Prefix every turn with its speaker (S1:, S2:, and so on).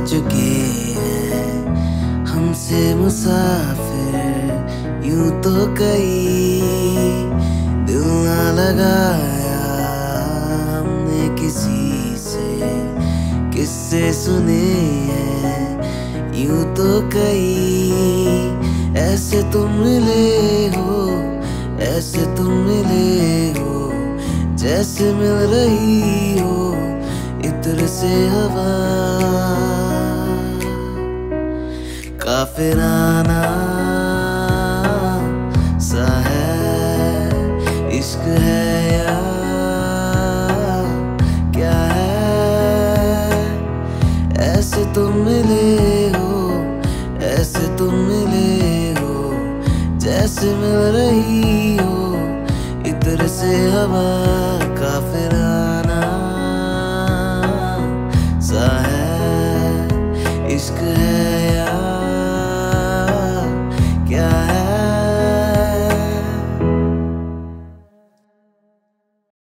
S1: चुके हैं हमसे मुसाफिर यूं तो कई। दिल ना लगाया हमने किसी से, किससे सुने हैं यूं तो कई। ऐसे तुम मिले हो, ऐसे तुम मिले हो, जैसे मिल रही हो इत्र से हवा। काफिराना सा है इश्क है या क्या है। ऐसे तुम मिले हो, ऐसे तुम मिले हो, जैसे मिल रही हो इत्र से हवा। काफिराना